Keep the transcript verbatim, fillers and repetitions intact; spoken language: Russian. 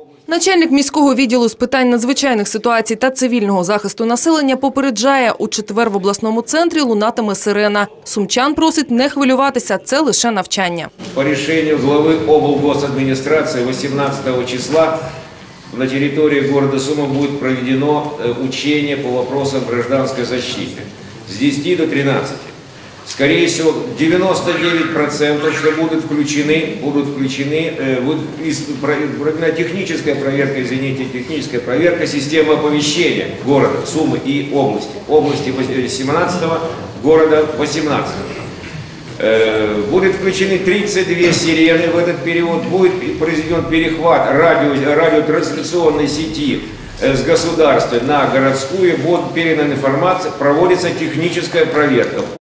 Начальник міського відділу з питань надзвичайних ситуацій та цивільного захисту населення попереджає, у четвер в обласному центрі лунатиме сирена. Сумчан просить не хвилюватися, це лише навчання. По рішенню глави облгосадміністрації вісімнадцятого числа на території города Сума буде проведено учение по вопросам гражданской защиты с десяти до тринадцати. Скорее всего, девяносто девять процентов, что будут включены, будут включены, будет проведена техническая проверка, извините, техническая проверка системы оповещения города Сумы и области. Области семнадцатого, города восемнадцатого. Будет включены тридцать две сирены в этот период, будет произведен перехват радио, радиотрансляционной сети с государства на городскую, будет передана информация, проводится техническая проверка.